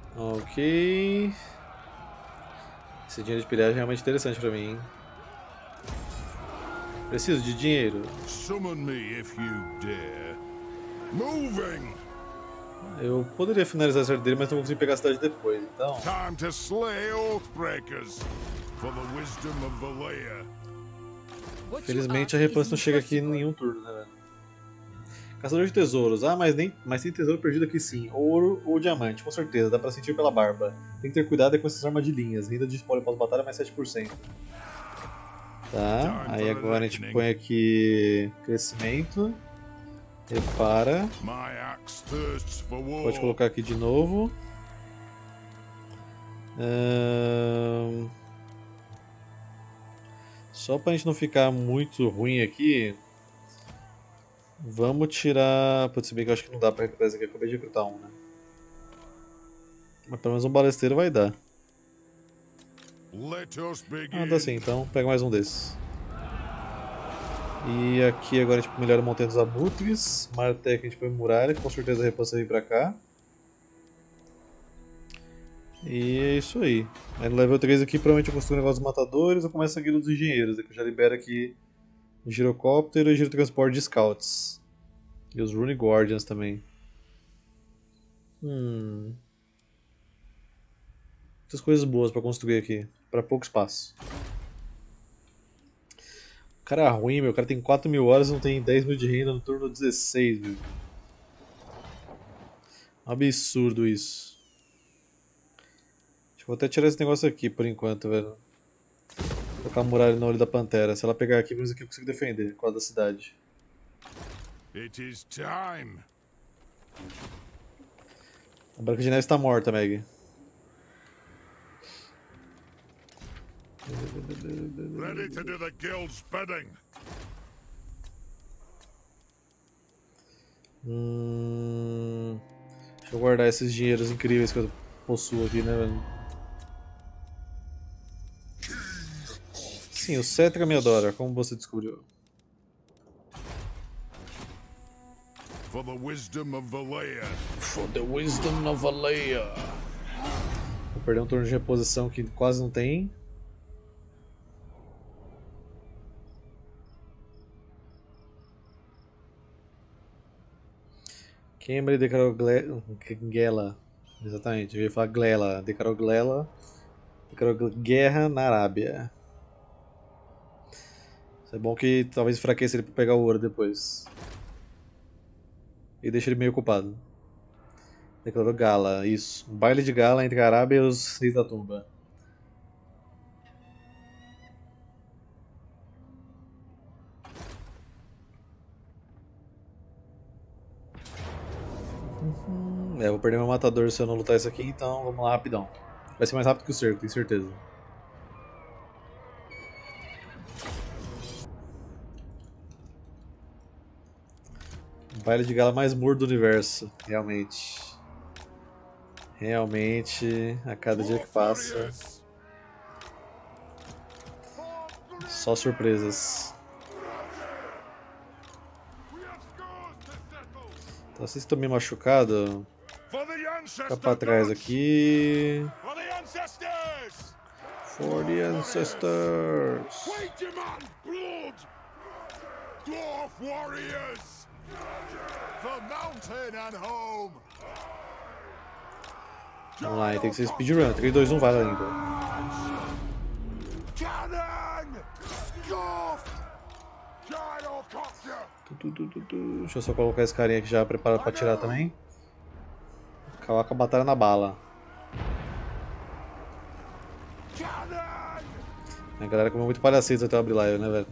Ok. Esse dinheiro de pilhagem é realmente interessante pra mim, hein? Preciso de dinheiro. Summon me if you dare. Moving! Eu poderia finalizar essa dele, mas não vou conseguir pegar a cidade depois, então... Time to slay Oathbreakers for the wisdom of Valea. Felizmente a Repanse não chega aqui em nenhum turno, né, velho? Caçador de tesouros. Ah, mas tem tesouro perdido aqui sim. Ouro ou diamante, com certeza. Dá pra sentir pela barba. Tem que ter cuidado com essas armadilhinhas. Renda de spoiler pós-batalha mais 7%. Tá, aí agora a gente põe aqui crescimento. Repara. Pode colocar aqui de novo. Só pra gente não ficar muito ruim aqui, vamos tirar... Putz, se bem que eu acho que não dá pra recuperar isso aqui, eu acabei de recrutar um, né? Mas pelo menos um balesteiro vai dar. Ah, dá sim, então pega mais um desses. E aqui agora a gente melhora a Montanha dos Abutres. Martec a gente põe muralha, com certeza a Repanse vai vir pra cá. E é isso aí. Aí no level 3 aqui provavelmente eu construo o negócio dos matadores ou começo a guilda dos engenheiros, que eu já libero aqui girocóptero e girotransporte de scouts. E os Rune Guardians também. Muitas coisas boas pra construir aqui, pra pouco espaço. O cara é ruim, meu. O cara tem 4.000 horas e não tem 10.000 de renda no turno 16, meu. Absurdo isso. Vou até tirar esse negócio aqui por enquanto, velho. Vou colocar a muralha no olho da pantera. Se ela pegar aqui, menos aqui eu consigo defender, por causa da cidade. It is time. A Branca de Neve está morta, Meg. Ready to do the guild's bidding. Deixa eu guardar esses dinheiros incríveis que eu possuo aqui, né, velho? Sim, o Cetra me adora, como você descobriu? For the wisdom of Valea. For the wisdom of Valea. Vou perder um turno de reposição que quase não tem. Queimbre declarou Gela. Exatamente, eu ia falar Glela. Declarou Glela. Declarou guerra na Arábia. Isso é bom que talvez enfraqueça ele pra pegar o ouro depois. E deixa ele meio ocupado. Declarou gala, isso. Um baile de gala entre a Arábia e os reis da tumba. Vou perder meu matador se eu não lutar isso aqui, então vamos lá rapidão. Vai ser mais rápido que o cerco, tenho certeza. Baile de gala mais morto do universo, realmente. Realmente, a cada dia que passa, só surpresas. Então, vocês estão meio machucados, fica pra trás aqui. For the ancestors. Dwarf warriors. For mountain and home. Vamos lá, tem que ser speedrun. 3, 2, 1, vai lá ainda. Deixa eu só colocar esse carinha aqui já preparado pra atirar também. Acabar com a batalha na bala. A galera comeu muito palhacete até eu abrir live, né, velho?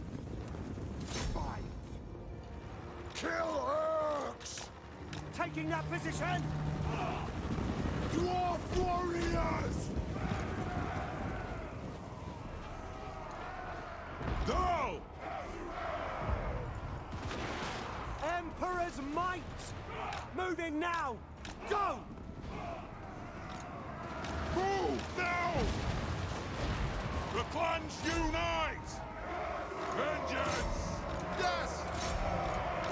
Taking that position. Dwarf warriors! Go! Emperor's might. Moving now. Go. Move now! The clans unite! Vengeance! Yes!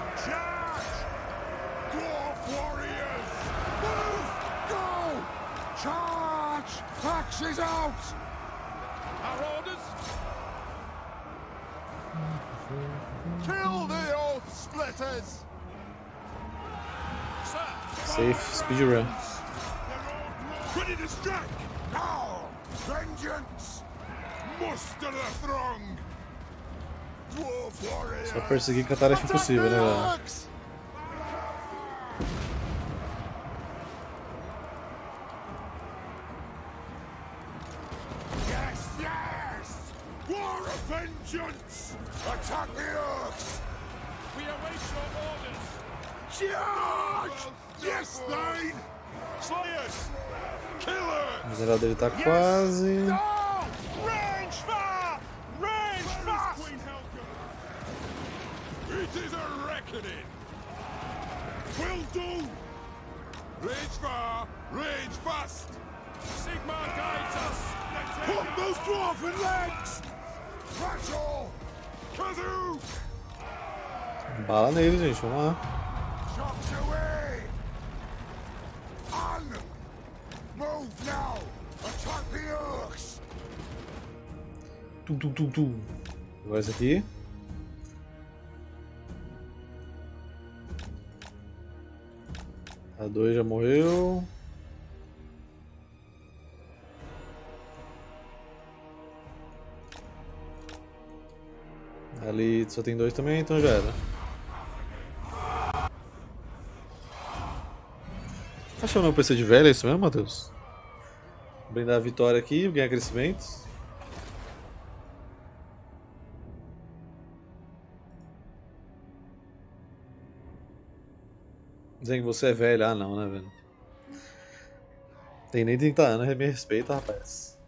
Charge! Dwarf warriors! Move! Go! Charge! Axes out! Our orders? Kill the oath splitters! Safe speedrun. Ready to strike! Now! Vengeance! Muster the throng! Dwarf warrior! Só perseguir que a tarefa é impossível, né, velho? Yes, yes! War of vengeance! Attack the orcs! We await your orders! Charge! Yes, Thane! Slayers! Killers! O mineral dele tá quase. Range fire! Range fast! It is a reckoning! Will do! Range far! Range fast! Sigmar guides us! Pump those dwarven legs! Rattle! Kazoo! Bala nele, gente. Vamos lá. Shocks away! On! Move now! Attack the orcs! Tum, tum, tum, tum. Agora esse aqui. A 2 já morreu. Ali só tem 2 também, então já era. Tá chamando o PC de velho, é isso mesmo, Matheus? Vou brindar a vitória aqui, ganhar crescimento. Dizem que você é velho. Ah, não, né, velho? Tem nem 30 anos, me respeita, rapaz.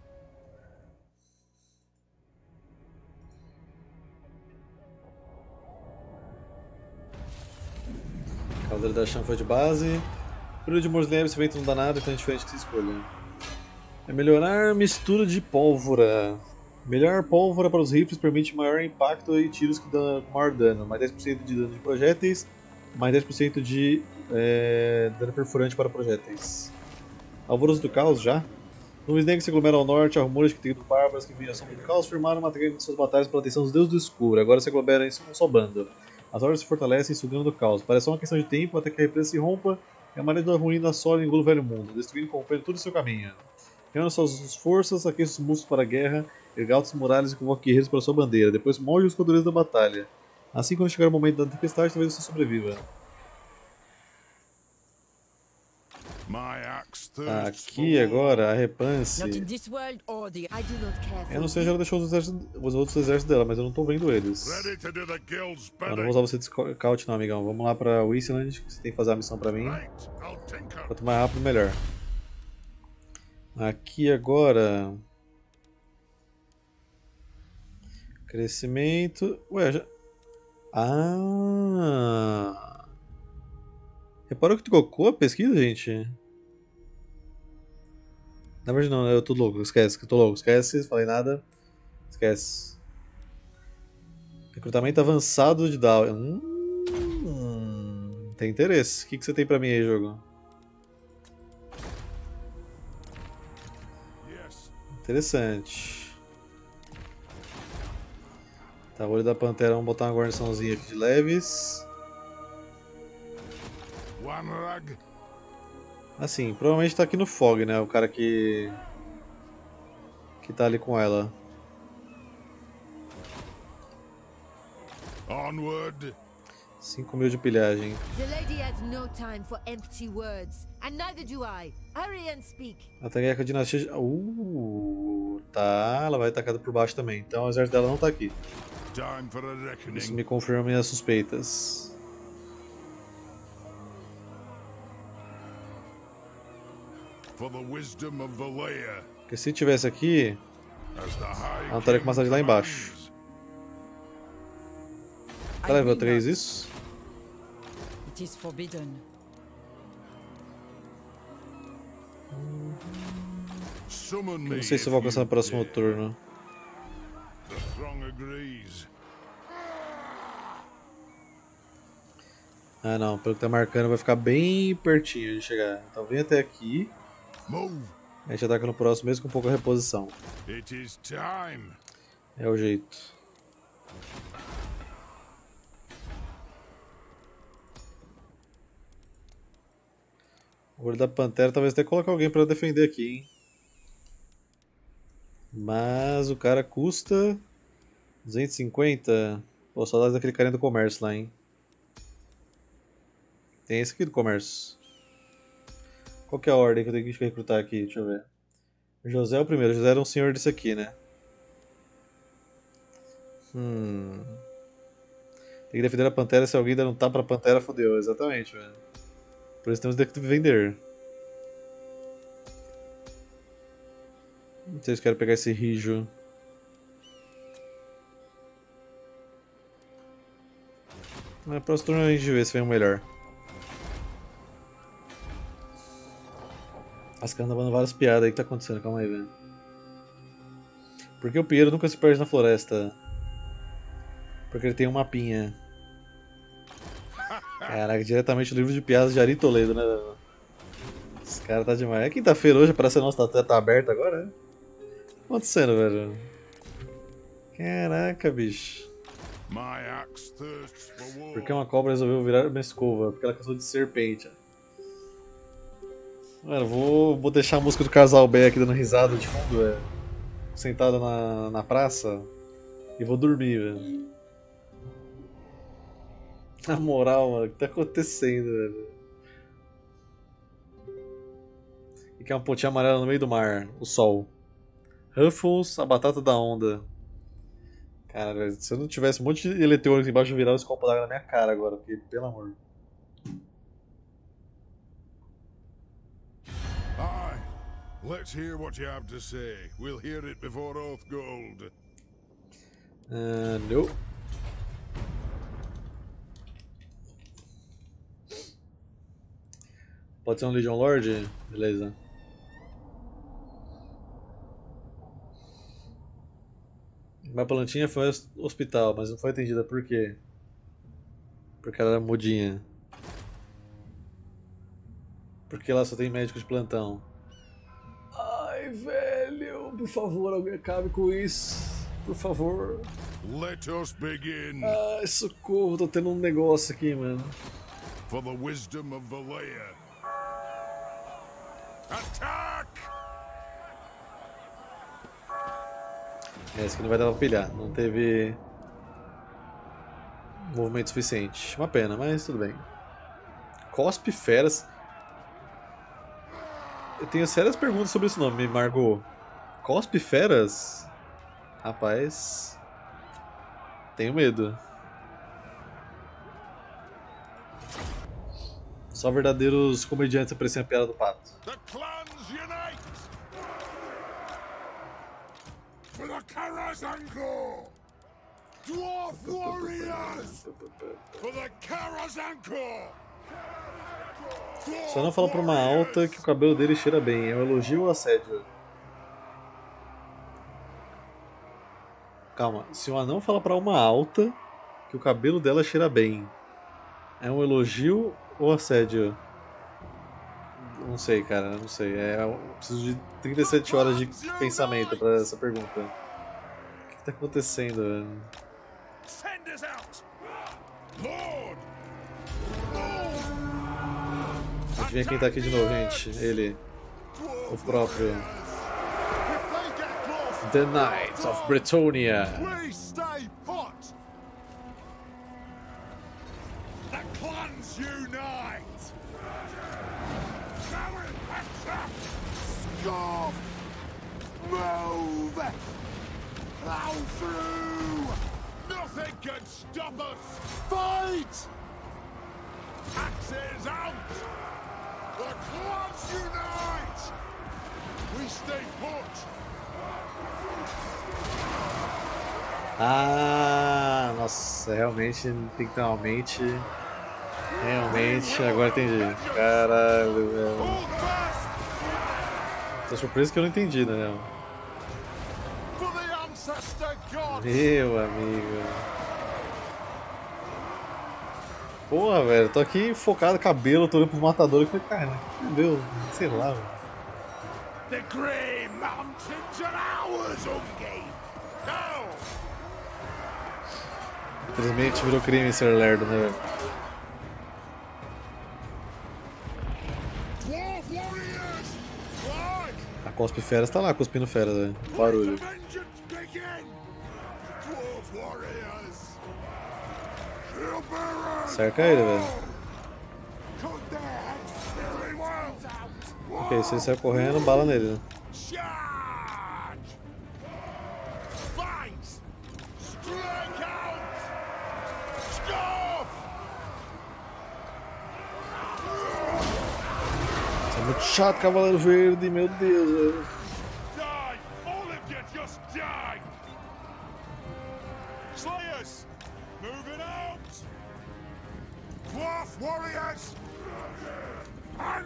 Cavaleiro da Chama foi de base. Período de Morsley, esse vento não dá nada, então é diferente que se escolha. É melhorar mistura de pólvora. Melhor pólvora para os rifles permite maior impacto e tiros que dão maior dano. Mais 10% de dano de projéteis. Mais 10% de dano perfurante para projéteis. Alvoroço do Caos já? Nuvens negras se aglomeram ao norte, há rumores que tribos bárbaras que vinham a sombra do caos firmaram uma trégua de suas batalhas pela atenção dos deuses do escuro. Agora se aglomeram em um só bando. As hordas se fortalecem sugando do caos. Parece só uma questão de tempo até que a represa se rompa e a maré da ruína sola engula o velho mundo, destruindo e corrompendo todo o seu caminho. Reúna suas forças, aqueça os músculos para a guerra, erga altas muralhas e convoca guerreiros para sua bandeira. Depois molde os esquadrões da batalha. Assim, quando chegar o momento da tempestade, talvez você sobreviva. Aqui agora, a Repance. Eu não sei se ela deixou os outros exércitos dela, mas eu não tô vendo eles. Eu não vou usar você de scout não, amigão. Vamos lá pra Wasteland, que você tem que fazer a missão pra mim. Quanto mais rápido, melhor. Aqui agora... Crescimento... Ué, já... Ah... Reparou que trocou a pesquisa, gente? Na verdade não, eu tô louco, esquece, que eu tô louco, esquece, falei nada, esquece. Recrutamento avançado de Down. Tem interesse. O que você tem pra mim aí, jogo? Interessante. Tá, olho da Pantera, vamos botar uma guarniçãozinha aqui de leves. Assim, provavelmente tá aqui no Fog, né? O cara que tá ali com ela. Onward. 5.000 de pilhagem. Ataque a dinastia. Tá, ela vai atacada por baixo também. Então o exército dela não tá aqui. Isso me confirma minhas suspeitas. Porque se tivesse aqui, ela não estaria com massagem lá embaixo. Tá level 3 isso? Não sei se eu vou alcançar no próximo turno. Ah não, pelo que tá marcando vai ficar bem pertinho de chegar. Então vem até aqui. A gente ataca no próximo mesmo com pouca reposição. It is time. É o jeito. O olho da pantera talvez até coloque alguém pra defender aqui, hein? Mas o cara custa 250. Pô, saudades daquele carinha do comércio lá, hein? Tem esse aqui do comércio. Qual que é a ordem que eu tenho que recrutar aqui? Deixa eu ver. O José é o primeiro. O José era um senhor desse aqui, né? Tem que defender a pantera. Se alguém der um tapa pra pantera, fodeu. Exatamente, velho. Por isso temos que vender. Não sei se quero pegar esse rijo. Na próxima turno a gente vê se vem um melhor. As caras andam várias piadas aí que tá acontecendo, calma aí, velho. Por que o Pinheiro nunca se perde na floresta? Porque ele tem um mapinha. Caraca, diretamente do livro de piadas de Ari Toledo, né? Esse cara tá demais. É quinta-feira hoje, parece que a nossa tá aberta agora, né? O que tá acontecendo, velho? Caraca, bicho. Por que uma cobra resolveu virar uma escova? Porque ela cansou de serpente. Mano, vou deixar a música do Casal B aqui dando risada de fundo, velho. Sentado na praça. E vou dormir, velho. Na moral, mano, o que tá acontecendo, velho? E que é uma pontinha amarela no meio do mar, o sol. Ruffles, a batata da onda. Cara, se eu não tivesse um monte de eletrônicos embaixo, eu virava esse copo d'água na minha cara agora, porque, pelo amor. Aye. Let's hear what you have to say. We'll hear it before Oathgold. Não. Pode ser um Legion Lord? Beleza. Minha plantinha foi ao hospital, mas não foi atendida. Por quê? Porque ela era mudinha. Porque lá só tem médico de plantão. Ai, velho, por favor, alguém acabe com isso. Por favor. Let us begin. Ai, socorro, tô tendo um negócio aqui, mano. For the wisdom of Valea. Attack! Esse aqui não vai dar pra pilhar, não teve movimento suficiente. Uma pena, mas tudo bem. Cospe Feras. Eu tenho sérias perguntas sobre esse nome, Margot. Cospe Feras? Rapaz, tenho medo. Só verdadeiros comediantes apreciam a piada do pato. The clans unite! For the Karazanko! Dwarf warriors! For the Karazanko! Só não fala pra uma alta que o cabelo dele cheira bem. É um elogio ou assédio? Calma, se um anão fala pra uma alta que o cabelo dela cheira bem, é um elogio ou assédio? Não sei, cara, não sei. Eu preciso de 37 horas de pensamento pra essa pergunta. O que tá acontecendo, velho? Send us out! Lord! Adivinha quem tá aqui de novo, gente? Ele. O próprio. The Knights of Bretonnia. We stay put! The clans unite! Scarf! Move! Plow through! Nothing can stop us! Fight! Axes out! The clans unite! We stay put! Ah, nossa, realmente tem que ter uma mente. Realmente, agora entendi. Caralho, velho. Tô surpreso que eu não entendi, né? Meu amigo. Porra, velho, tô aqui focado, cabelo, tô olhando pros matadores e falei, cara, meu Deus, sei lá, velho. The Grey Mountains are ours, Ungi! Now! Infelizmente virou crime ser lerdo, né, velho? Dwarf warriors! Fly! A Cospe Feras tá lá cuspindo feras, velho. Barulho. Let the vengeance begin! Dwarf warriors! Shield bearers! Cerca ele, velho. Cut their heads very well! Ok, se ele sair correndo, bala nele, né? Charge! Fight! Strike out! Scoff! Isso é muito chato, Cavaleiro Verde, meu Deus, velho. Die! All of you just die! Slayers! Moving out! Dwarf warriors! And...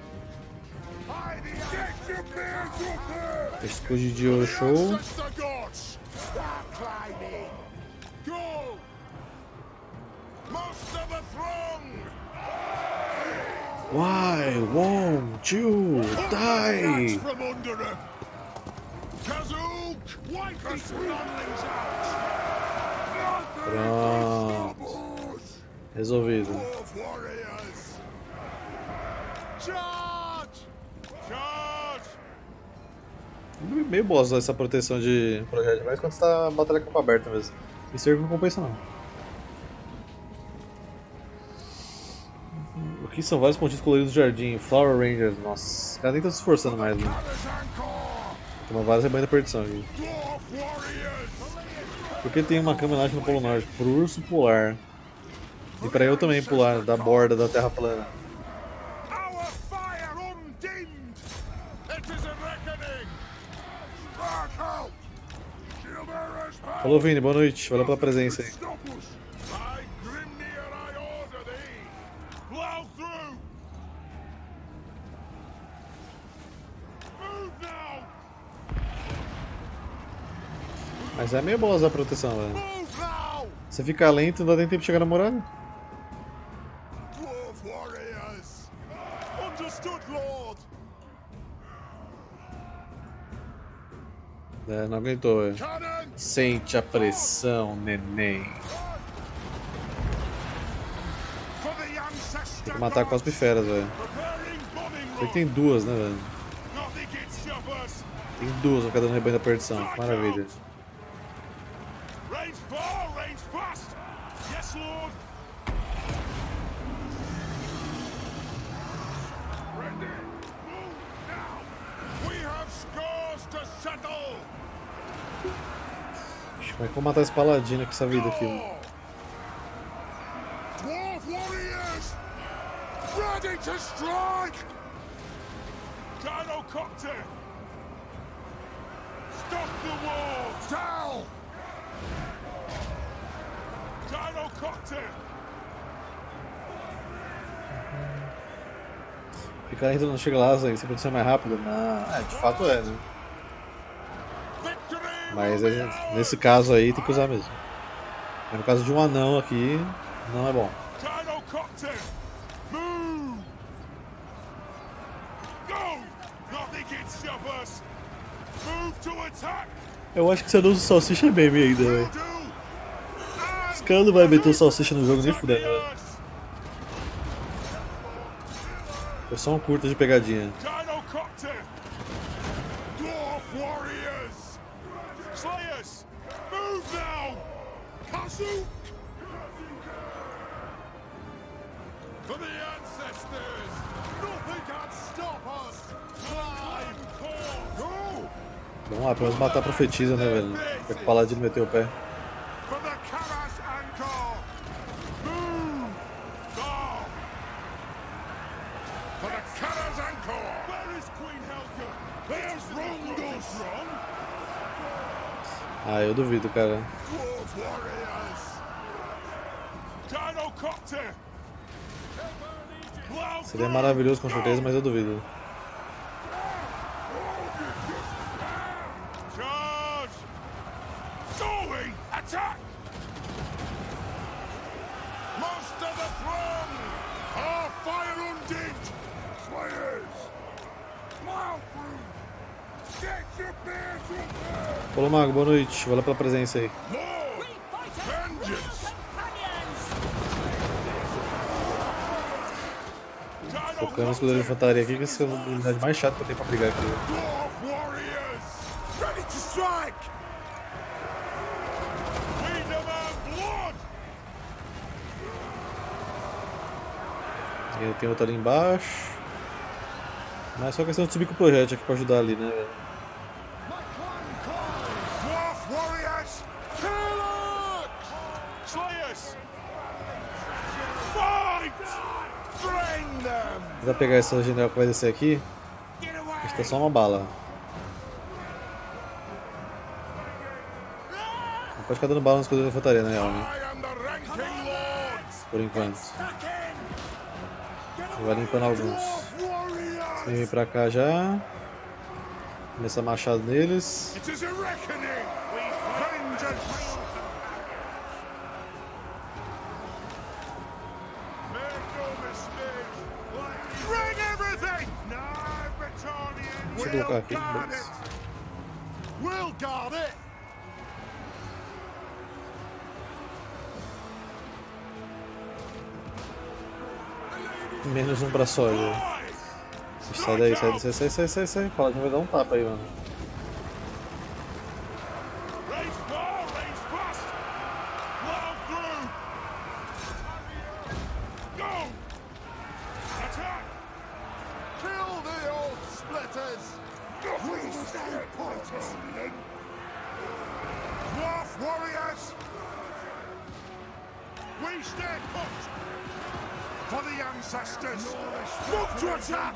Get your bears up there! Escudo de ouro show. Access the gods! Start climbing! Go! Most of the throng! Why won't you die? From under him! Kazook! Wipe these frontings out! Pronto. Resolvido. Dwarf warriors! Charge! Charge! Meio bosta essa proteção de projétil, mas quando você tá batalha campo aberto mesmo. Em cerco não compensa não. O que são vários pontinhos coloridos do jardim? Flower Rangers, nossa. O cara nem tá se esforçando mais, né? Toma várias rebanhas da perdição aqui. Dwarf warriors! Porque tem uma cama elástica no Polo Norte, pro urso pular. E pra eu também pular da borda da Terra plana. Our fire undimmed! It is a reckoning! Spark out! Shield bearers back! Falou, Vini, boa noite. Valeu pela presença aí. Stop us! By Grimnir I order thee! Plow through! Move now! Mas é meio bosta a proteção, velho. Move now! Você fica lento, não dá nem tempo de chegar na muralha. Dwarf warriors! Understood, Lord! É, não aguentou, velho. Cannon! Sente a pressão, neném. For the ancestor Tem que matar Cospe Feras, velho. preparing bombing Só que run! tem duas, né, velho? Nothing can stop us! Tem duas pra cada um rebanho da perdição. Que maravilha. Range far, range fast! Yes, Lord! Ready! Move now! We have scores to settle! Ixi, como é que eu vou matar esse paladino com essa vida aqui, velho? Dwarf warriors! Ready to strike! Gynocopter! Stop the war! Down! Gynocopter! Ficar lento não chega lá, Zé. Se acontecer mais rápido. Não, é, de fato é, né? Victory! Mas will be é, ours! nesse caso aí tem que usar mesmo. Mas no caso de um anão aqui, não é bom. Gynocopter! Move! Go! Nothing can stop us! Move to attack! Eu acho que você não usa o salsicha é meme ainda, Will velho. do! Esse cara não vai meter o salsicha no jogo nem fudendo, velho. Foi só um curta de pegadinha. Gynocopter! Dwarf warriors! Slayers! Move now! Kazook! For the ancestors! Nothing can stop us! Climb course! Go! Vamos lá, pelo menos matar a profetisa, né, velho? É que o paladino meteu o pé. For the Karas Anchor! Move! Now! For the Karas Anchor! Where is Queen Helga? There's Rondos! Ah, eu duvido, cara. Dwarf warriors! Gynocopter! Plow Seria through! maravilhoso com certeza, mas eu duvido. Charge! Doorway! Attack! Most of the throng! Our fire undid! Slayers! Plow through! Falou, Mago, boa noite. Valeu pela presença aí. Focando no escudo de infantaria aqui, que essa é a unidade mais chata que eu tenho pra brigar aqui. Eu tenho outro ali embaixo. Mas é só questão de subir com o projétil aqui pra ajudar ali, né, velho? Vou pegar essa general que vai descer aqui. A gente tá só uma bala. Não pode ficar dando bala no escudo da infantaria, na real, né? Por enquanto. Vai limpando alguns. Você vem pra cá já. Começa machado neles. Deixa eu colocar aqui. Menos um pra soja. Sai daí, sai. O Paladino vai dar um tapa aí, mano. For the ancestors! Move to attack!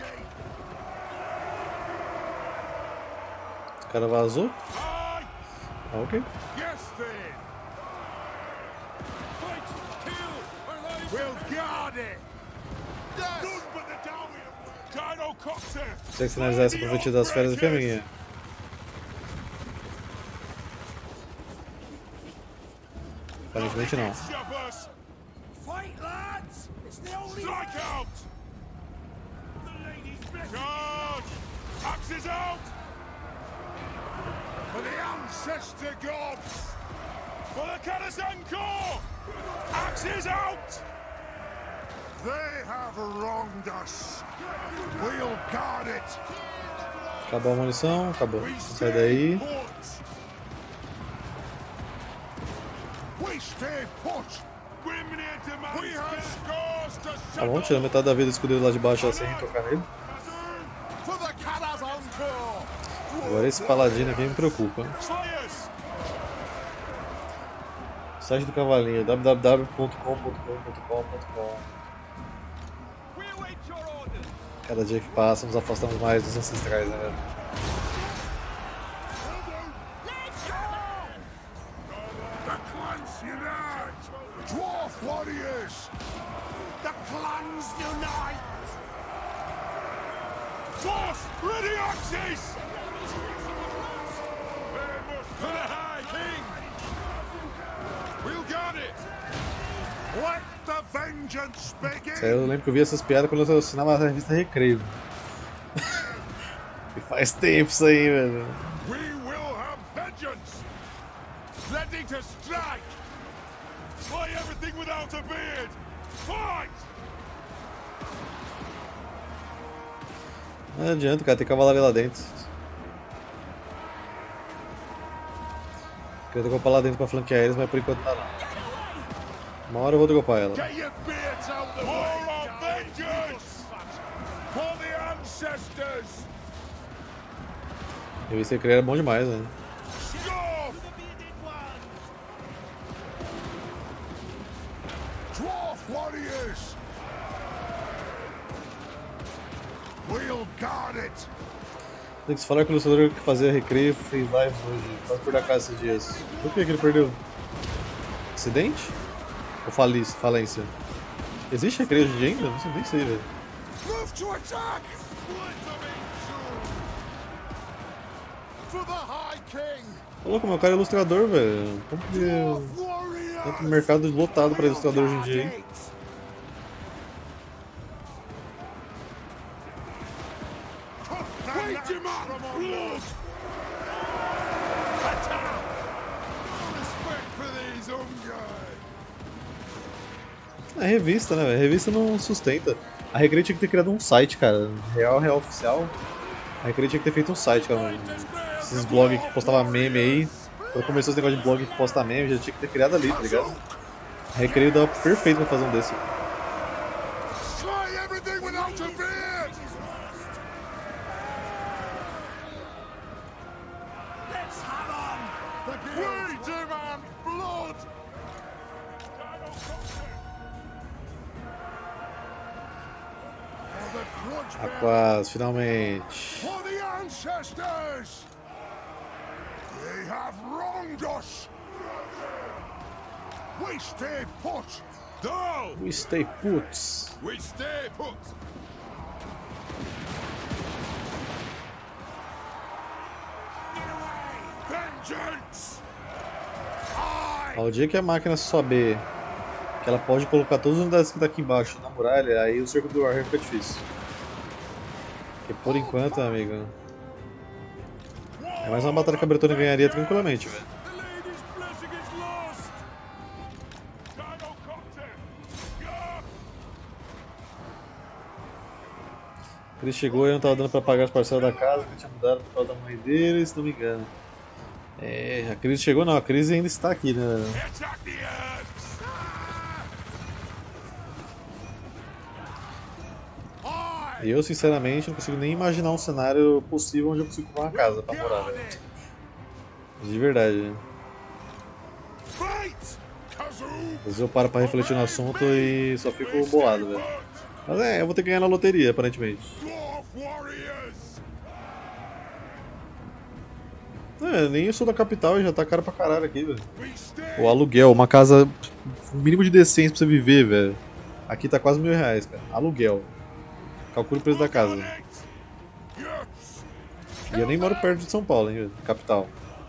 O cara vazou? Ok. Yes, then! Fight! Kill! We'll guard it! None but the Dino Copter! Consegue finalizar essa prometida das férias aqui, amiguinha? Aparentemente não. Fight, lads! It's the only Strike out! Charge! Axes out! For the ancestor gods! For the Karazhan Corps! Axes out! They have wronged us. We'll guard it. Acabou a munição, acabou. Sai daí. We stay put. Tá bom, tirando metade da vida do escudeiro lá de baixo sem tocar nele. Agora esse paladino aqui me preocupa. Site do cavalinho, www.com.com.com. Cada dia que passa nos afastamos mais dos ancestrais, né, velho? Dwarf warriors! The clans unite! Force, ready axes! For the High King! We'll guard it! Let the vengeance begin! Eu lembro que eu vi essas piadas quando eu assinava a revista Recreio. E faz tempo isso aí, velho. We will have vengeance! Ready to strike! Slay everything without a beard! Fight! Não adianta, cara, tem cavalaria lá dentro. Queria dropar lá dentro pra flanquear eles, mas por enquanto tá não. Uma hora eu vou dropar ela. Get your beards out the way! War of vengeance! For the ancestors! Eu vi esse Recreio era bom demais, né? Dwarf warriors! We'll guard it! Tem que se falar que o ilustrador que fazia Recreio fez live hoje, quase por acaso esses dias. Por que ele perdeu? Acidente? Ou falência? Existe Recreio hoje em dia ainda? Não sei, nem sei, velho. Move to attack! For the High King! Ô louco, meu cara é ilustrador, velho. Como que... Tanto mercado lotado pra ilustrador hoje em dia, hein? É revista, né, velho? Revista não sustenta. A Recreio tinha que ter criado um site, cara. Real oficial. A Recreio tinha que ter feito um site, cara. Esses blogs que postava meme aí. Quando começou esse negócio de blog que posta meme, já tinha que ter criado ali, tá ligado? A Recreio dava perfeito pra fazer um desse. Aquas, finalmente. For the ancestors! They have wronged us! We stay put! No! We stay put. We stay put! Vengeance! Ao dia que a máquina souber que ela pode colocar todas as unidades que tá aqui embaixo na muralha, aí o cerco do Warhammer fica difícil. Porque por enquanto, amigo, é mais uma batalha que a Bretônia ganharia tranquilamente, velho. Ele chegou e não tava dando pra pagar as parcelas da casa, que tinha mudado por causa da mãe dele, se não me engano. É, a crise chegou não, a crise ainda está aqui, né? E eu, sinceramente, não consigo nem imaginar um cenário possível onde eu consigo comprar uma casa pra morar, velho. De verdade. Às vezes eu paro pra refletir no assunto e só fico bolado, velho. Mas é, eu vou ter que ganhar na loteria, aparentemente. É, nem eu sou da capital e já tá caro pra caralho aqui, velho. O aluguel, uma casa, o mínimo de decência pra você viver, velho. Aqui tá quase R$1.000, cara. Aluguel. Calcule o preço da casa. E eu nem moro perto de São Paulo, hein, capital.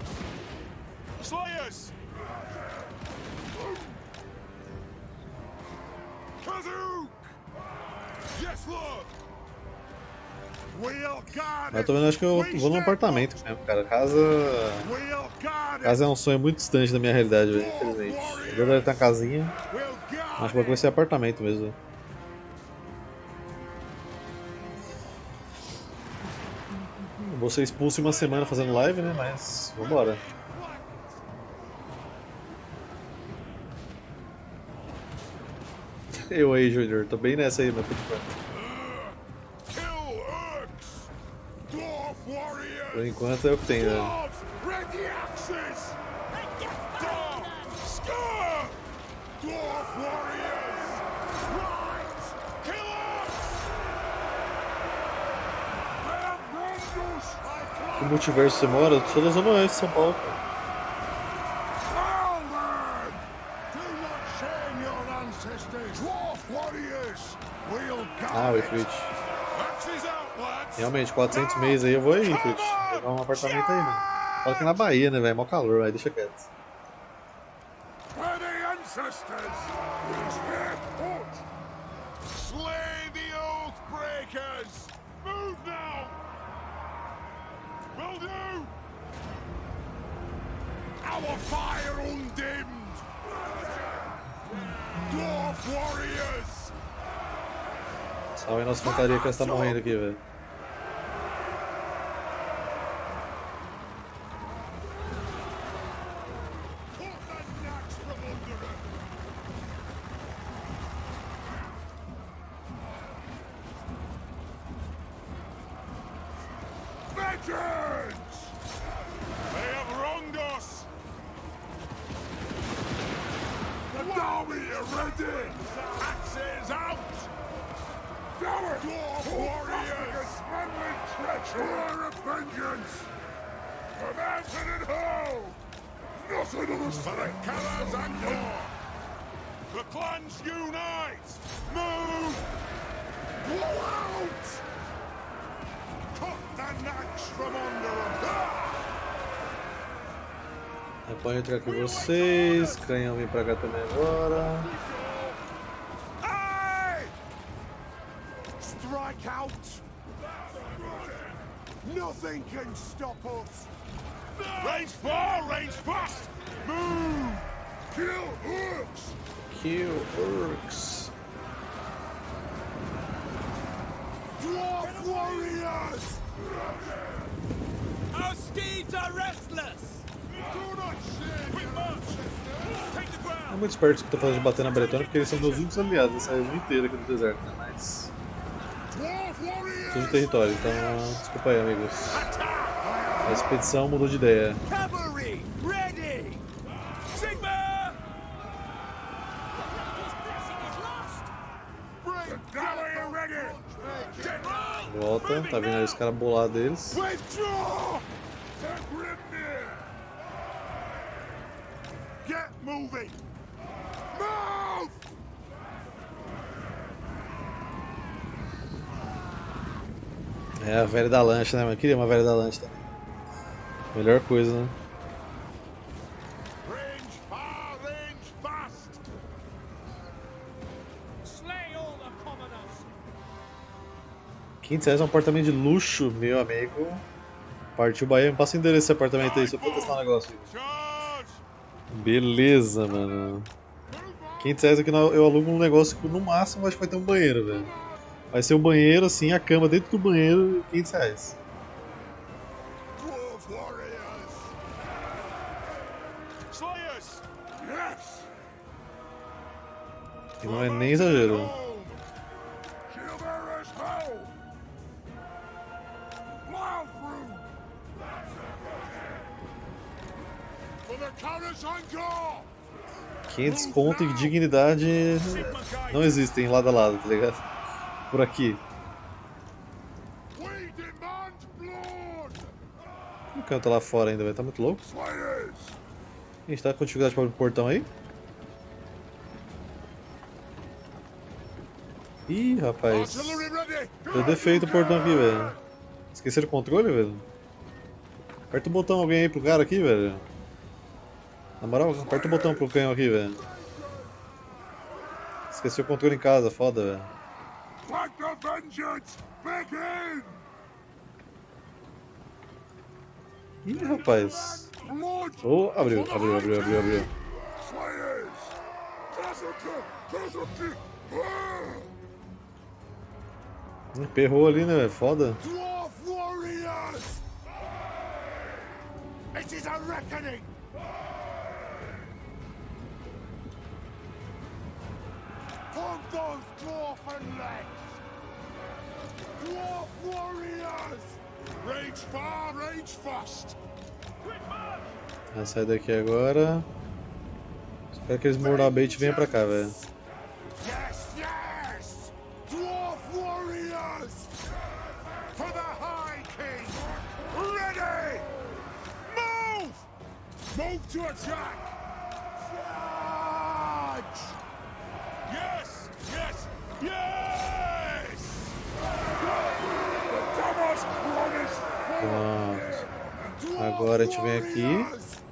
Mas eu tô vendo, acho que eu vou num apartamento mesmo, cara. Casa é um sonho muito distante da minha realidade, velho, infelizmente. Eu deve ter uma casinha, acho que vai ser apartamento mesmo. Vou ser expulso em uma semana fazendo live, né? Mas vambora. Eu aí, Junior, tô bem nessa aí, meu filho. Por enquanto é o que tem, né? Que multiverso você mora? Eu sou da Zona Oeste de São Paulo, cara. Ah, o Ifrit. Realmente, 400 meses aí eu vou aí, Ifrit. Vou pegar um apartamento aí, mano. Fala que é na Bahia, né, velho? Mó calor, aí deixa quieto. Slay the Oathbreakers! Move now! Will do! Our fire undimmed! Dwarf warriors! Salve a nossa infantaria que ela está morrendo aqui, velho. Pode entrar aqui vocês, Canhão vem pra cá também agora. Nothing can stop us. Range far, range fast! Move! Kill hooks! Kill orcs. Dwarf warriors! Our steeds are restless! Do not share! Quick march! Take the É ground! muito esperto que eu tô falando de bater na Bretônia, porque eles são meus únicos aliados nessa região inteira aqui do deserto, né? Mas Dwarf warriors! preciso de território, então desculpa aí, amigos. A expedição mudou de ideia. Cavalry, ready! Sigma! Bring Galley ready! Get round! Volta, tá vendo aí os caras bolados deles. Withdraw! To Grimnir! Get moving! Move! É a velha da lancha, né, mano? Eu queria uma velha da lancha também. Melhor coisa, né? Range far, range fast! Slay all the commoners! R$500 é um apartamento de luxo, meu amigo. Partiu Bahia, me passa o endereço desse apartamento aí, só pra testar um negócio. Charge! Beleza, mano. R$500 aqui eu alugo um negócio que no máximo acho que vai ter um banheiro, velho. Vai ser um banheiro assim, a cama dentro do banheiro, R$500. Dwarf warriors! Slayers! Yes! E não é nem exagero. Shieldbearers home! Plow through! For the Countess Angkor! 500 conto e dignidade não existem lado a lado, tá ligado? Por aqui. We demand blood! O canto lá fora ainda, vai tá muito louco. Slayers! A gente tá com dificuldade para abrir o portão aí? Ih, rapaz. Artillery ready! Deu defeito o portão aqui, velho. Esqueceram o controle, velho? Aperta o botão alguém aí pro cara aqui, velho. Na moral, aperta o botão pro canhão aqui, velho. Esqueci o controle em casa, foda, velho. Let the vengeance begin! Ih, rapaz. Blood! Oh, abriu. Slayers! Casualty! Perrou ali, né, velho? Foda. Dwarf warriors! It is a reckoning! For those dwarfen legs! Dwarf warriors! Rage far, rage fast! Vai sair daqui agora. Espero que eles morram a bait e venham pra cá, velho. Yes, yes! Dwarf warriors! For the High King! Ready! Move! Move to attack! Charge! Yes! Yes! Yes! The Thomas promised Pronto. Agora a gente vem aqui.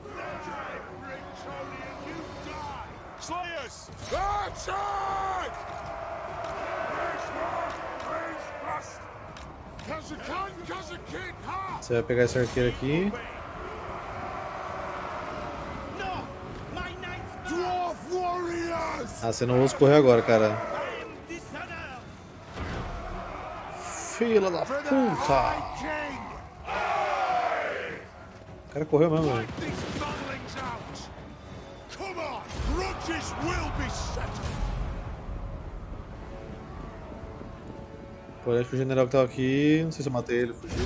Slayers! That's it! Você vai pegar esse arqueiro aqui. No! My knights Dwarf warriors! Ah, você não ousa correr agora, cara. I am dishonored! Filha da For the puta! High King! O cara correu mesmo, velho. These bunglings out! Come on! Grudges will be settled! Pô, acho que o general que tava aqui, não sei se eu matei ele, fugiu.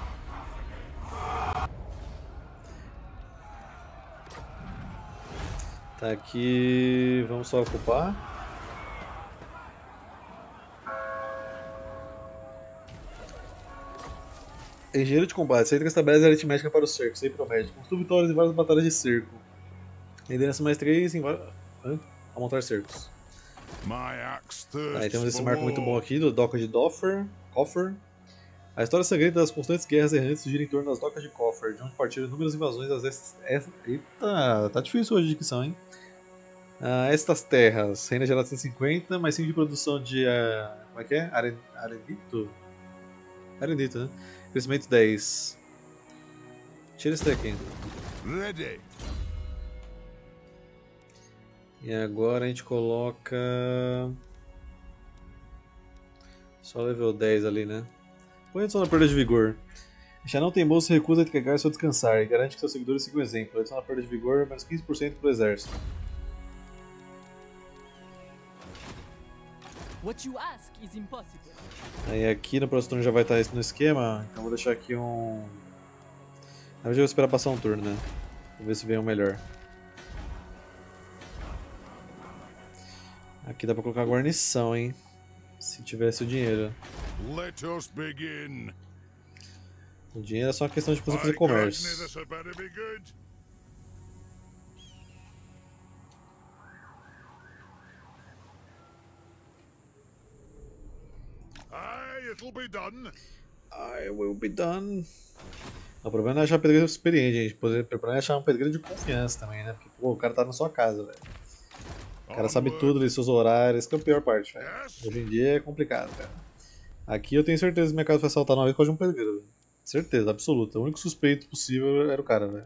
Tá aqui, vamos só ocupar. Engenheiro de combate, você estabelece a aritmética para o cerco, sempre promete. Construa vitórias em várias batalhas de cerco. Liderança mais 3 em a montar cercos. My axe Aí temos esse marco muito bom aqui, do Doca de Coffer. A história sangrenta das constantes guerras errantes gira em torno das docas de Coffer, de onde partiram inúmeras invasões das Eita, tá difícil hoje a dicção, hein? Estas terras, reina de 150, mais 5 de produção de... como é que é? Arendito? Arendito, né? Crescimento 10. Tira esse daqui. Ready. E agora a gente coloca... Só level 10 ali, né? Põe adiciona perda de vigor. Já não tem bolsa, recusa a entregar seu descansar e garante que seus seguidores sigam o exemplo. Adiciona perda de vigor, menos 15% pro exército. What you ask is impossible. Aí aqui no próximo turno já vai estar esse no esquema, então vou deixar aqui um... Na verdade eu vou esperar passar um turno, né? Vou ver se vem um melhor. Aqui dá pra colocar guarnição, hein? Se tivesse o dinheiro. Let us begin. O dinheiro é só uma questão de você fazer By God, comércio. this had better be good. Aye, it'll be done. I will be done. O problema não é achar um pedreiro experiente, gente. O problema é achar um pedreiro de confiança também, né? Porque pô, o cara tá na sua casa, velho. O cara sabe tudo ali, seus horários, que é a pior parte, velho. Hoje em dia é complicado, cara. Aqui eu tenho certeza que minha casa foi assaltada uma vez por causa de um pedreiro, velho. Certeza, absoluta. O único suspeito possível era o cara, velho.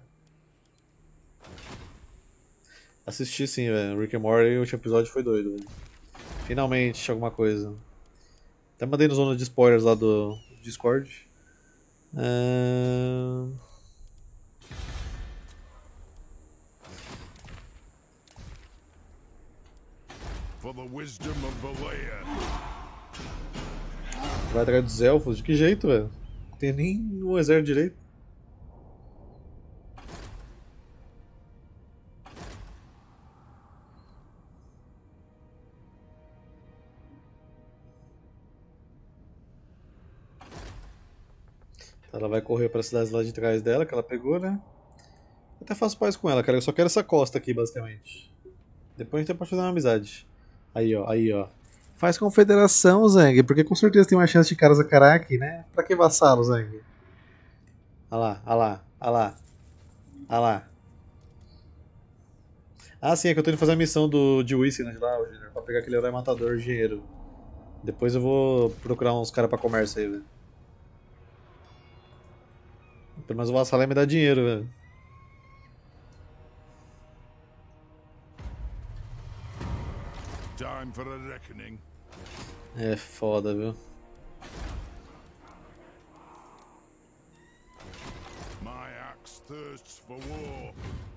Assisti sim, velho. Rick and Morty, o último episódio foi doido, velho. Finalmente, alguma coisa. Até mandei no zona de spoilers lá do Discord. For the wisdom of Valea. Vai atrás dos elfos? De que jeito, velho? Não tem nem um exército direito. Ela vai correr para as cidades lá de trás dela, que ela pegou, né? Até faço paz com ela, cara. Eu só quero essa costa aqui, basicamente. Depois a gente pode fazer uma amizade. Aí, ó, aí, ó. Faz confederação, Zang, porque com certeza tem uma chance de caras a carar aqui, né? Pra que vassalo, Zang? Olha lá, olha lá, olha lá. Olha lá. Ah, sim, é que eu tô indo fazer a missão de Wisland lá, Junior, pra pegar aquele herói matador engenheiro. Depois eu vou procurar uns caras pra comércio aí, velho. Pelo menos o vassalo ia me dar dinheiro, velho. Time for a reckoning. É foda, viu? My axe thirsts for war.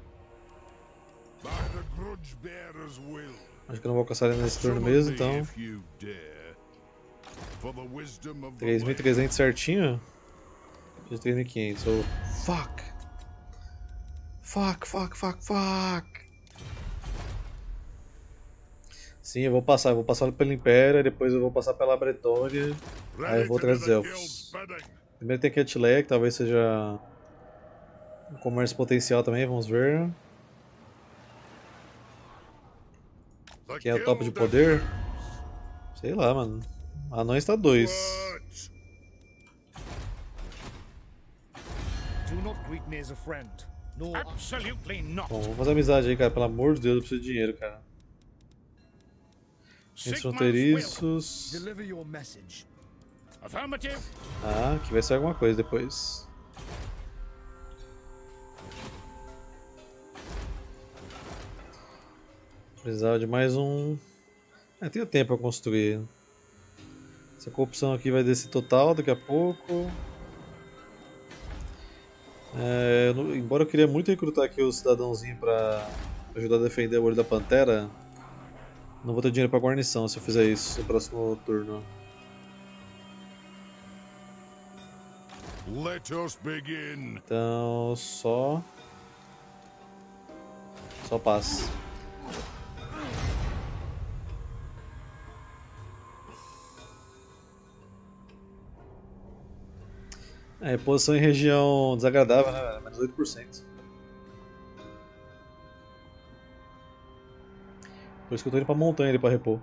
By the grudge bearer's will. Acho que eu não vou caçar ele nesse turno mesmo, então. If you dare. For the wisdom of 3.300 certinho? De 3.500. Oh, fuck! Fuck, fuck, fuck, fuck! Sim, eu vou passar pelo Império, depois eu vou passar pela Bretônia, aí eu vou atrás dos Elfos. Primeiro tem Ketlek, que talvez seja um comércio potencial também, vamos ver. Quem é o top de poder? Sei lá, mano. Anões tá 2. Do not greet me as a friend. No, Absolutely not. Bom, vamos fazer amizade aí, cara. Pelo amor de Deus, eu preciso de dinheiro, cara. Entre fronteiriços. deliver your message. Affirmative. Ah, aqui vai ser alguma coisa depois. Precisava de mais um. Tenho tempo pra construir. Essa corrupção aqui vai descer total daqui a pouco. Embora eu queria muito recrutar aqui o cidadãozinho pra ajudar a defender o olho da pantera, não vou ter dinheiro pra guarnição se eu fizer isso no próximo turno. Let us begin. Então só paz. Reposição em região desagradável, né, velho? Menos 8%. Por isso que eu tô indo pra montanha ali pra repor.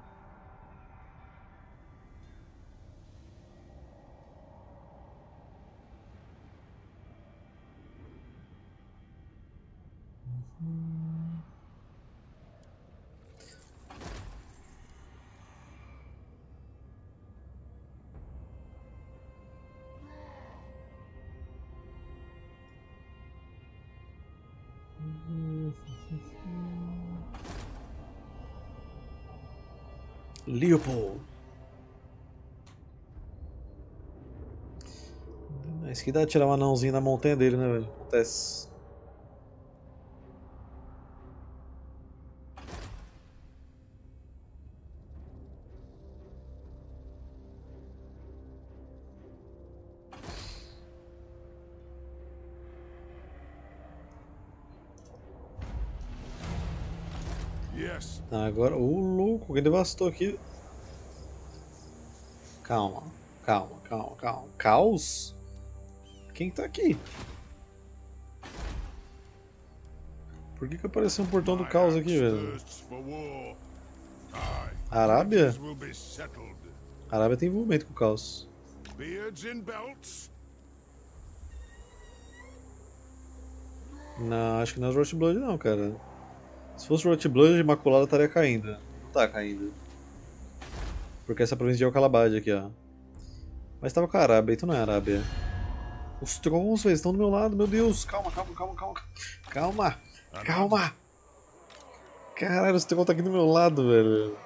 Leopold. Isso que dá de tirar um anãozinho na montanha dele, né, velho? Acontece. Yes. Agora, o louco, que devastou aqui. Calma, calma, calma, calma. Caos? Quem tá aqui? Por que apareceu um portão do caos aqui, velho? Arábia? Arábia tem envolvimento com o caos. Não, acho que não é os Rot Blood não, cara. Se fosse Rot Blood, Imaculada estaria caindo. Não tá caindo. Porque essa província de Alcalabad aqui, ó. Mas tava com a Arábia, então não é Arábia. Os Trolls, velho, estão do meu lado, meu Deus. Calma, calma, calma, calma. Calma, calma. Caralho, os Trolls tá aqui do meu lado, velho.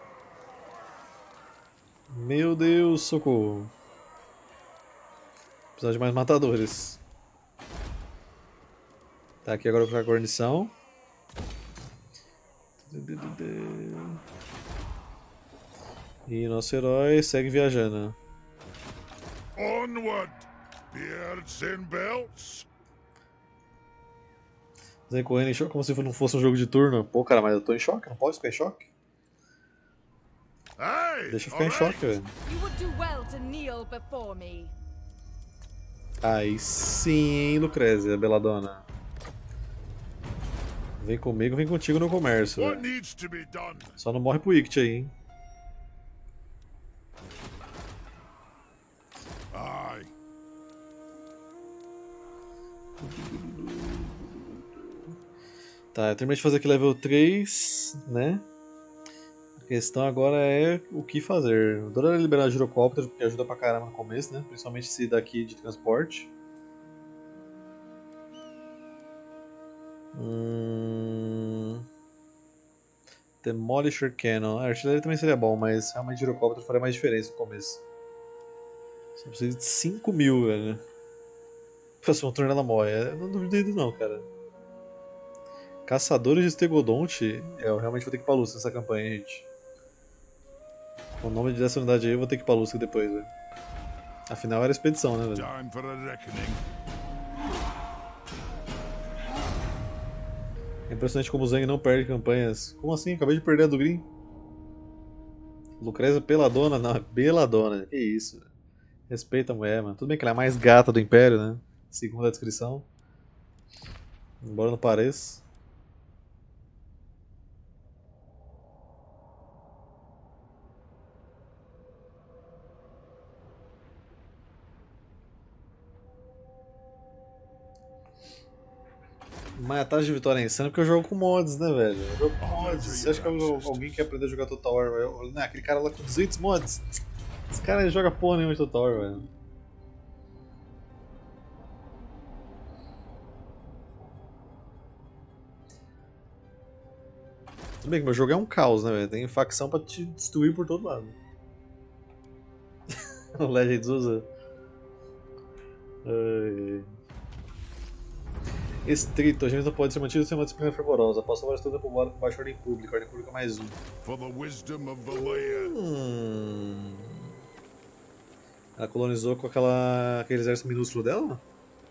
Meu Deus, socorro. Precisa de mais matadores. Tá aqui agora com a guarnição. E nosso herói segue viajando. Onward, beards and belts. Zé correndo em choque como se não fosse um jogo de turno. Pô, cara, mas eu tô em choque, não posso ficar em choque? Hey, Deixa eu ficar em choque, velho. You would do well to kneel before me. Aí sim, hein, Lucrézia, beladona. Vem comigo, vem contigo no comércio, What velho. needs to be done? Só não morre pro Ict aí, hein. Aye. Tá, eu terminei de fazer aqui level 3, né? A questão agora é o que fazer. Eu adoraria liberar girocóptero, porque ajuda pra caramba no começo, né? Principalmente esse daqui de transporte. Demolisher Cannon. A artilharia também seria bom, mas realmente girocóptero faria mais diferença no começo. Só precisa de 5.000, velho. Próximo turno ela morre. Eu não duvido não, cara. Caçadores de Estegodonte. Eu realmente vou ter que ir pra Lúcia nessa campanha, gente. Com o nome dessa unidade aí eu vou ter que ir pra Lúcia depois, velho. Afinal era expedição, né, velho? Time for a reckoning. É impressionante como o Zang não perde campanhas. Como assim? Acabei de perder a do Green. Lucrézia peladona? Não, é beladona. Que isso, velho. Respeita a mulher, mano. Tudo bem que ela é a mais gata do Império, né? Segundo a descrição. Embora não pareça. Mas a taxa de vitória é insana porque eu jogo com mods, né, velho? Eu jogo com mods. Você acha que alguém quer aprender a jogar Total War? Não, aquele cara lá com 200 mods. Esse cara joga porra nenhuma de Total War, velho. Tudo bem que meu jogo é um caos, né, velho? Tem facção pra te destruir por todo lado. O Legends usa. Estrito, a gente não pode ser mantido sem uma disciplina fervorosa. Passou várias tudo por baixo ordem pública mais um. For the wisdom of Valea. Ela colonizou com aquele exército minúsculo dela?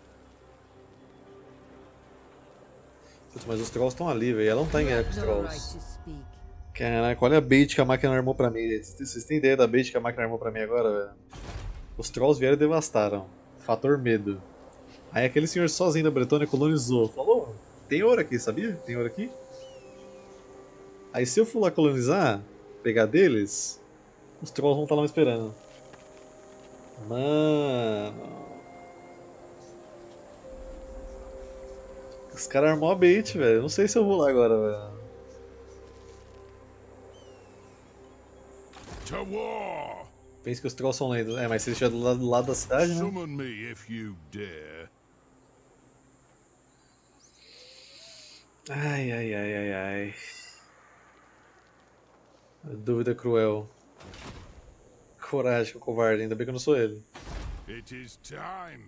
Putz, mas os Trolls estão ali, velho. Ela não tá em guerra com os Trolls. Caraca, olha a bait que a máquina armou pra mim. Vocês têm ideia da bait que a máquina armou pra mim agora, velho? Os Trolls vieram e devastaram. Fator medo. Aí aquele senhor sozinho da Bretônia colonizou. Falou, tem ouro aqui, sabia? Tem ouro aqui? Aí se eu for lá colonizar, pegar deles, os Trolls vão estar lá me esperando. Mano... Os caras armou a bait, velho. Eu não sei se eu vou lá agora, velho. To war. Pensa que os Trolls são lentos. É, mas se ele estiver do lado da cidade, né? Summon me if you dare. Ai, ai, ai, ai, ai. Dúvida cruel. Coragem, covarde, ainda bem que eu não sou ele. It is time.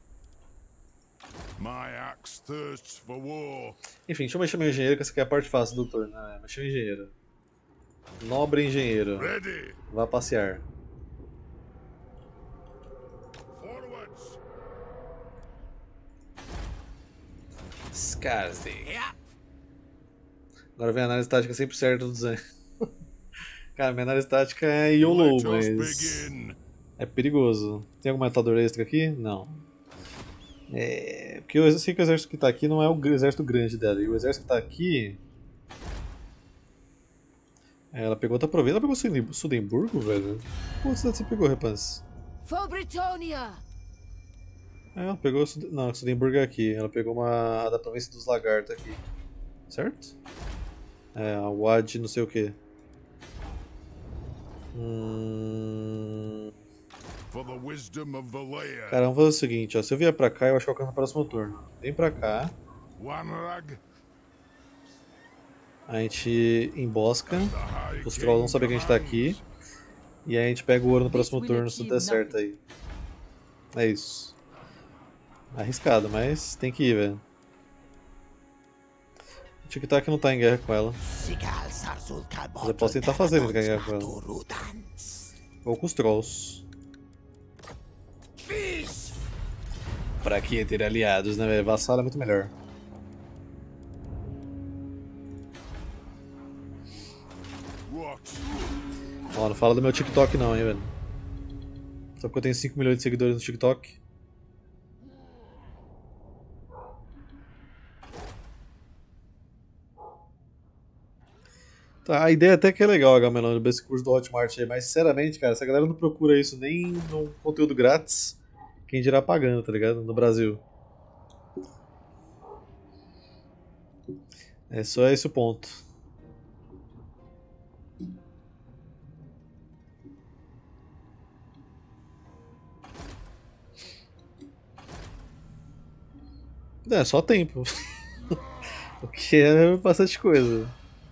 My axe thirsts for war. Enfim, deixa eu mexer meu engenheiro, que essa aqui é a parte fácil do turno, né? Mexer o engenheiro. Nobre engenheiro. Ready. Vá passear. Forwards. Skarsgård. Agora vem a análise tática sempre certa do Zan. Cara, minha análise tática é YOLO, Let us mas begin. é perigoso. Tem algum matador extra aqui? Não. Porque eu sei que o exército que tá aqui não é o exército grande dela. E o exército que tá aqui... Ela pegou outra província. Ela pegou Sudemburgo, velho? Qual cidade você pegou, Repans? For Britannia! Ela pegou... Não, Sudemburgo é aqui. Ela pegou uma da província dos Lagartos aqui. Certo? A Wad não sei o que. For the wisdom of Valea. Cara, vamos fazer o seguinte, ó. Se eu vier pra cá, eu acho que eu alcanço no próximo turno. Vem pra cá. Wanrag. A gente embosca. The High Os trolls vão saber que a gente tá aqui. commands. E aí a gente pega o ouro no próximo turno se tudo der certo aí. É isso. Arriscado, mas tem que ir, velho. O Tic-Tac não tá em guerra com ela. Mas eu posso tentar fazer ele ganhar com ela. Ou com os trolls. Pra que ter aliados, né, velho? Vassalo é muito melhor. What? Ó, não fala do meu TikTok não, hein, velho. Só porque eu tenho 5 milhões de seguidores no TikTok. Tá, a ideia até que é legal, Agamenon, esse curso do Hotmart aí, mas sinceramente, cara, essa galera não procura isso nem no conteúdo grátis, quem dirá pagando, tá ligado? No Brasil. É só esse o ponto. É, só tempo. O que é bastante coisa.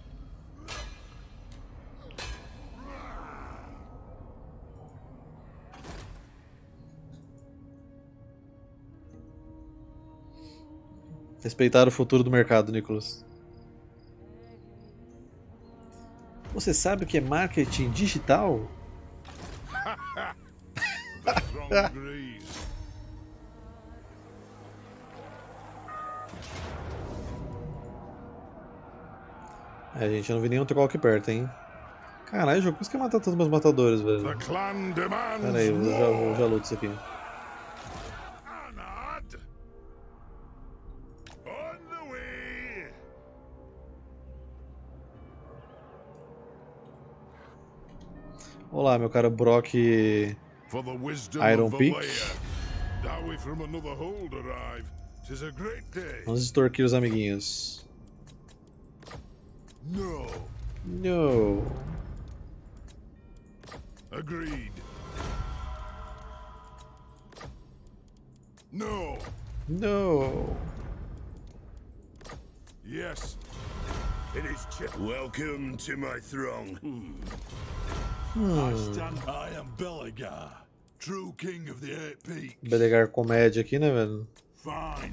Respeitar o futuro do mercado, Nicolas. Você sabe o que é marketing digital? The throng agrees. Gente, eu não vi nenhum troll aqui perto, hein? Caralho, jogo, por isso que matar todos os meus matadores, velho. The clan demands Pera aí, eu já luto isso aqui. Anad. On the way. Olá, meu cara Brock. For the wisdom Iron of Peak. Valea. Dowry from another hold arrive. 'Tis a great day. Vamos extorquir os amiguinhos. No. No. Agreed. No. No. Yes. It is welcome to my throng. I stand I am Belegar, true king of the Eight Peaks. Belegar comédia aqui, né, velho? Fine.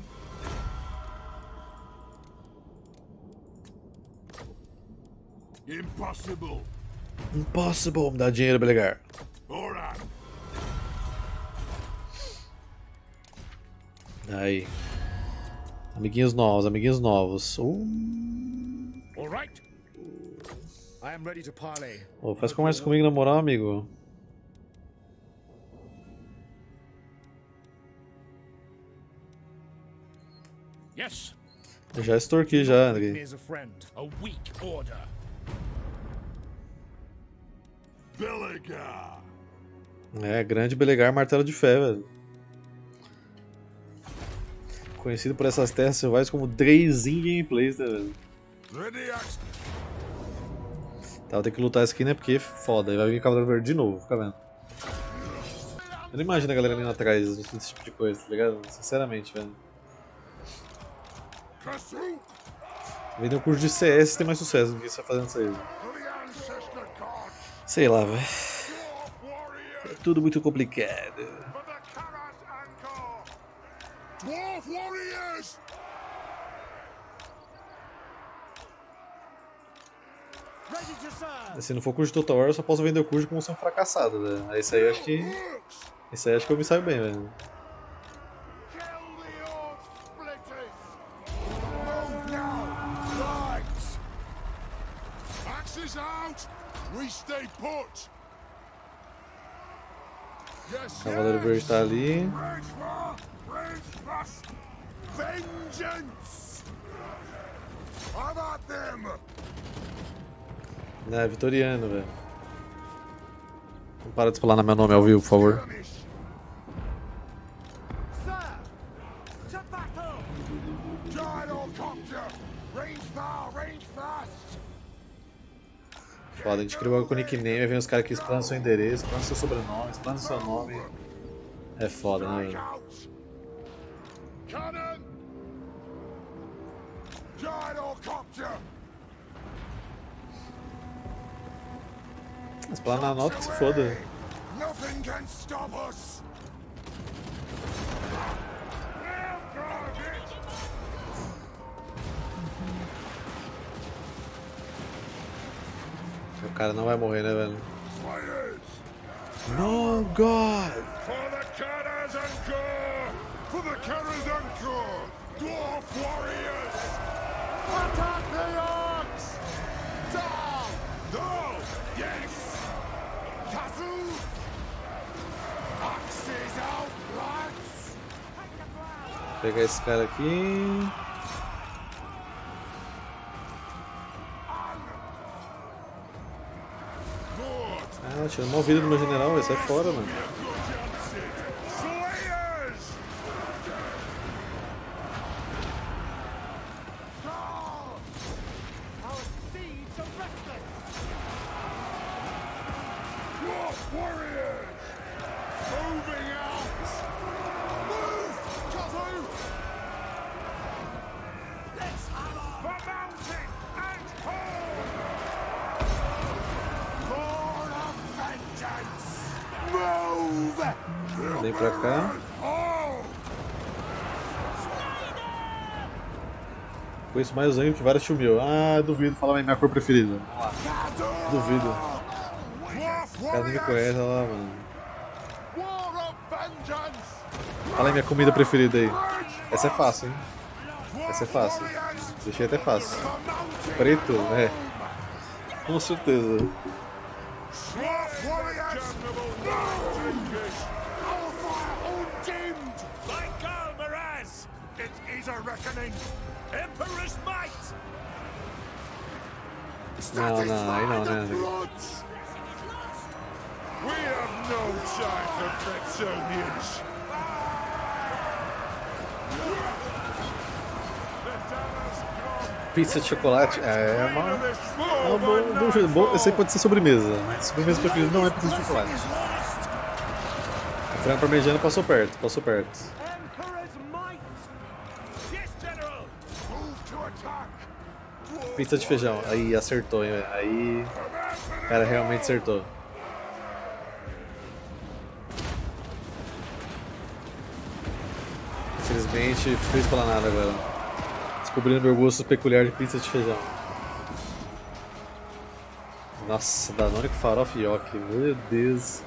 Impossible. Impossible. Me dá dinheiro, Belegar. Alright. Aí. Amiguinhos novos, amiguinhos novos. All right. I am ready to parley. Faz comércio comigo na moral, amigo. Yes. Eu já extorqui já. Me as a friend. A weak order. Belegar. Grande Belegar Martelo de Fé, velho. Conhecido por essas terras selvagens como Drazin Gameplays, né, velho? Ready, axe. Tá, vou ter que lutar essa aqui, né? Porque é foda. Aí vai vir o Cavaleiro Verde de novo, fica vendo. Eu não imagino a galera vindo atrás desse tipo de coisa, tá ligado? Sinceramente, velho. Kasuk. Vender um curso de CS tem mais sucesso do que você fazendo isso aí. Sei lá, velho. É tudo muito complicado. Dwarf warriors! Se não for curso de Total War, eu só posso vender o curso como ser um fracassado, velho. Aí isso aí eu acho que. Isso aí eu acho que eu me saio bem, velho. Cavaleiro Verde tá ali. É, vitoriano, velho. Não para de falar no meu nome ao vivo, por favor. Foda, a gente criou algo com o nickname, aí vem os caras que explanam seu endereço, explanam seu sobrenome, explanam seu nome. É foda, né, velho? Explanar a nota que se foda. O cara não vai morrer, né, velho? No God! For the Karazhan-Kor! For the Karazhan-Kor! Dwarf warriors! Attack the orcs! Down! No! Yes! Kazu! Axes out, lads! Vou pegar esse cara aqui. Ah, tirou uma vida do meu general, vai sair fora, mano. Vem pra cá. Conheço mais Zangief que vários Shumio. Ah, duvido falar minha cor preferida. Vamos lá. Duvido. O cara nem me conhece, olha lá, mano. Fala aí minha comida preferida aí. Essa é fácil, hein? Essa é fácil. Deixei até fácil. Preto, é. Com certeza. Não, não, aí não, né? Pizza de chocolate é uma bom, esse aí pode ser sobremesa. Sobremesa preferida não é pizza de chocolate. O frango parmegiano passou perto, passou perto. Pizza de feijão, aí acertou, hein? Aí o cara realmente acertou. Infelizmente ficou esplanado agora. Descobrindo meu gosto peculiar de pizza de feijão. Nossa, Danone com farofa e nhoque, meu Deus.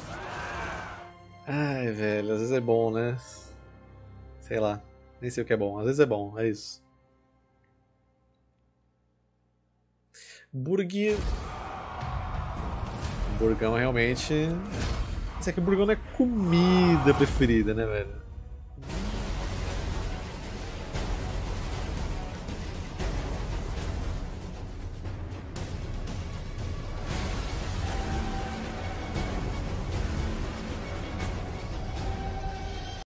Ai, velho, às vezes é bom, né? Sei lá, nem sei o que é bom, às vezes é bom, é isso. Burgão realmente. Isso aqui, burgão não é comida preferida, né, velho?